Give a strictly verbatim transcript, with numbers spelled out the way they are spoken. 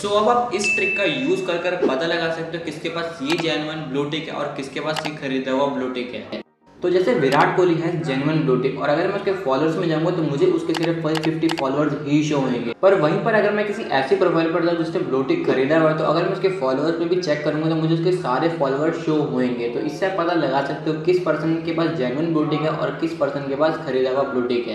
सो so, अब आप इस ट्रिक का यूज कर कर पता लगा सकते हो किसके पास ये जेन्युइन ब्लू टिक है और किसके पास ये खरीदा हुआ ब्लू टिक है। तो जैसे विराट कोहली है जेन्युइन ब्लू टिक, और अगर मैं उसके फॉलोअर्स में जाऊंगा तो मुझे उसके सिर्फ फाइव फिफ्टी फॉलोअर्स ही शो होंगे। पर वहीं पर अगर मैं किसी ऐसी प्रोफाइल पर जाऊँ जिसने ब्लू टिक खरीदा हुआ है, तो अगर मैं उसके फॉलोअर्स में भी चेक करूंगा तो मुझे उसके सारे फॉलोअर्स शो होंगे। तो इससे आप पता लगा सकते हो किस पर्सन के पास जेन्युइन ब्लू टिक है और किस पर्सन के पास खरीदा हुआ ब्लू टिक है।